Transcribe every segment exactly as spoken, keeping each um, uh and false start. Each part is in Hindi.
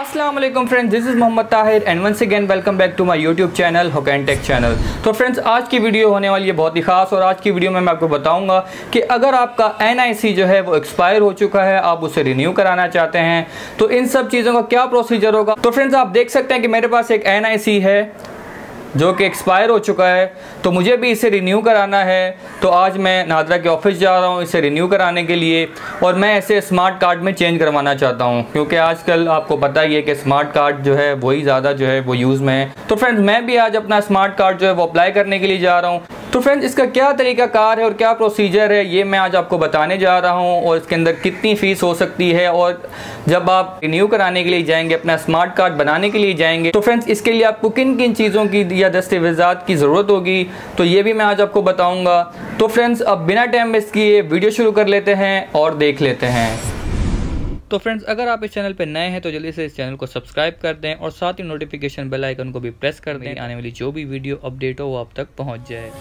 अस्सलाम वालेकुम friends, this is Mohammad Tahir and once again welcome back to my YouTube channel हुकैन टेक चैनल। तो फ्रेंड्स, आज की वीडियो होने वाली है बहुत ही खास और आज की वीडियो में मैं आपको बताऊंगा कि अगर आपका एन आई सी जो है वो एक्सपायर हो चुका है, आप उसे रिन्यू कराना चाहते हैं तो इन सब चीज़ों का क्या प्रोसीजर होगा। तो फ्रेंड्स, आप देख सकते हैं कि मेरे पास एक एन आई सी है जो कि एक्सपायर हो चुका है, तो मुझे भी इसे रिन्यू कराना है। तो आज मैं नादरा के ऑफिस जा रहा हूँ इसे रिन्यू कराने के लिए और मैं इसे स्मार्ट कार्ड में चेंज करवाना चाहता हूँ, क्योंकि आजकल आपको पता ही है कि स्मार्ट कार्ड जो है वही ज़्यादा जो है वो यूज़ में है। तो फ्रेंड्स, मैं भी आज अपना स्मार्ट कार्ड जो है वो अप्लाई करने के लिए जा रहा हूँ। तो फ्रेंड्स, इसका क्या तरीका कार है और क्या प्रोसीजर है ये मैं आज आपको बताने जा रहा हूँ, और इसके अंदर कितनी फ़ीस हो सकती है, और जब आप रिन्यू कराने के लिए जाएंगे, अपना स्मार्ट कार्ड बनाने के लिए जाएंगे, तो फ्रेंड्स इसके लिए आपको किन किन चीज़ों की या दस्तावेज़ात की ज़रूरत होगी, तो ये भी मैं आज आपको बताऊँगा। तो फ्रेंड्स, अब बिना टाइम वेस्ट किए वीडियो शुरू कर लेते हैं और देख लेते हैं। तो फ्रेंड्स, अगर आप इस चैनल पर नए हैं तो जल्दी से इस चैनल को सब्सक्राइब कर दें और साथ ही नोटिफिकेशन बेल आइकन को भी प्रेस कर दें, आने वाली जो भी वीडियो अपडेट हो वो आप तक पहुंच जाए।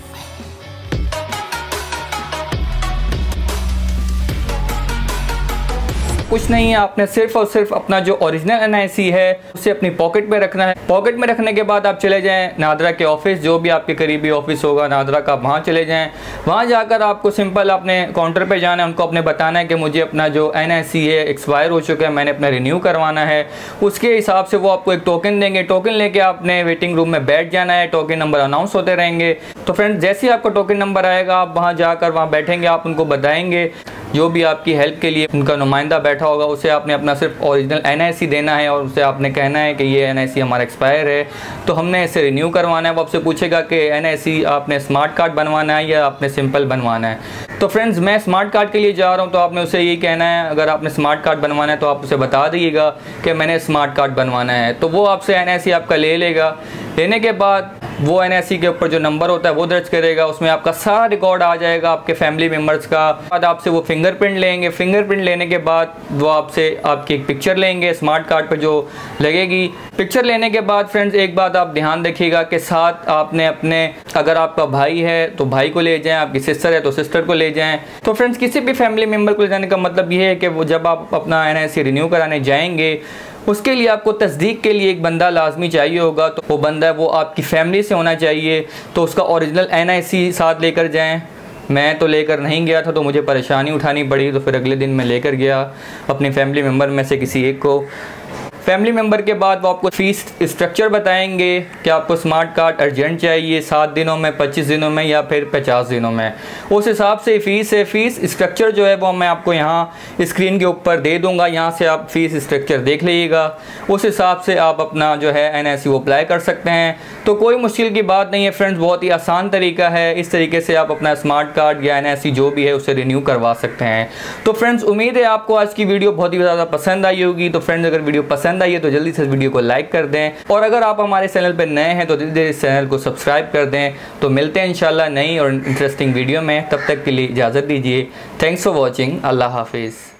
कुछ नहीं है, आपने सिर्फ और सिर्फ अपना जो ओरिजिनल एन आई सी है उसे अपनी पॉकेट में रखना है। पॉकेट में रखने के बाद आप चले जाएं नादरा के ऑफिस, जो भी आपके करीबी ऑफिस होगा नादरा का, वहाँ चले जाएं। वहाँ जाकर आपको सिंपल अपने काउंटर पे जाना है, उनको अपने बताना है कि मुझे अपना जो एन आई सी है एक्सपायर हो चुका है, मैंने अपना रिन्यू करवाना है। उसके हिसाब से वो आपको एक टोकन देंगे, टोकन लेके आपने वेटिंग रूम में बैठ जाना है। टोकन नंबर अनाउंस होते रहेंगे। तो फ्रेंड्स, जैसे ही आपका टोकन नंबर आएगा आप वहाँ जाकर वहाँ बैठेंगे, आप उनको बताएंगे, जो भी आपकी हेल्प के लिए उनका नुमाइंदा बैठा होगा उसे आपने अपना सिर्फ ओरिजिनल एन आई सी देना है और उसे आपने कहना है कि ये एन आई सी हमारा एक्सपायर है, तो हमने इसे रिन्यू करवाना है। वो आपसे पूछेगा कि एन आई सी आपने स्मार्ट कार्ड बनवाना है या आपने सिंपल बनवाना है। तो फ्रेंड्स, मैं स्मार्ट कार्ड के लिए जा रहा हूँ, तो आपने उसे यही कहना है, अगर आपने स्मार्ट कार्ड बनवाना है तो आप उसे बता दीजिएगा कि मैंने स्मार्ट कार्ड बनवाना है। तो वो आपसे एन आई सी आपका ले लेगा। लेने के बाद वो एन आई सी के ऊपर जो नंबर होता है वो दर्ज करेगा, उसमें आपका सारा रिकॉर्ड आ जाएगा आपके फैमिली मेम्बर्स का। बाद आपसे वो फिंगरप्रिंट लेंगे। फिंगरप्रिंट लेने के बाद वो आपसे आपकी एक पिक्चर लेंगे स्मार्ट कार्ड पर जो लगेगी। पिक्चर लेने के बाद फ्रेंड्स, एक बात आप ध्यान रखिएगा कि साथ आपने अपने, अगर आपका भाई है तो भाई को ले जाएं, आपकी सिस्टर है तो सिस्टर को ले जाएं। तो फ्रेंड्स, किसी भी फैमिली मेम्बर को ले जाने का मतलब ये है कि वो जब आप अपना एन आई सी रिन्यू कराने जाएंगे उसके लिए आपको तस्दीक के लिए एक बंदा लाजमी चाहिए होगा। तो वो बंदा वो आपकी फैमिली से होना चाहिए, तो उसका ओरिजिनल एन आई सी साथ लेकर जाएं। मैं तो लेकर नहीं गया था तो मुझे परेशानी उठानी पड़ी, तो फिर अगले दिन मैं लेकर गया अपनी फैमिली मेम्बर में से किसी एक को। फैमिली मेम्बर के बाद वो आपको फ़ीस स्ट्रक्चर बताएंगे कि आपको स्मार्ट कार्ड अर्जेंट चाहिए, सात दिनों में, पच्चीस दिनों में या फिर पचास दिनों में। उस हिसाब से फ़ीस है। फ़ीस स्ट्रक्चर जो है वो मैं आपको यहाँ स्क्रीन के ऊपर दे दूँगा, यहाँ से आप फ़ीस स्ट्रक्चर देख लीजिएगा। उस हिसाब से आप अपना जो है एन आई सी वो अप्लाई कर सकते हैं। तो कोई मुश्किल की बात नहीं है फ्रेंड्स, बहुत ही आसान तरीका है। इस तरीके से आप अपना स्मार्ट कार्ड या एन आई सी जो भी है उसे रिन्यू करवा सकते हैं। तो फ्रेंड्स, उम्मीद है आपको आज की वीडियो बहुत ही ज़्यादा पसंद आई होगी। तो फ्रेंड्स, अगर वीडियो पसंद आई है तो जल्दी से इस वीडियो को लाइक कर दें, और अगर आप हमारे चैनल पर नए हैं तो जल्दी से इस चैनल को सब्सक्राइब कर दें। तो मिलते हैं इंशाल्लाह नई और इंटरेस्टिंग वीडियो में, तब तक के लिए इजाज़त दीजिए। Thanks for watching. अल्लाह हाफिज़।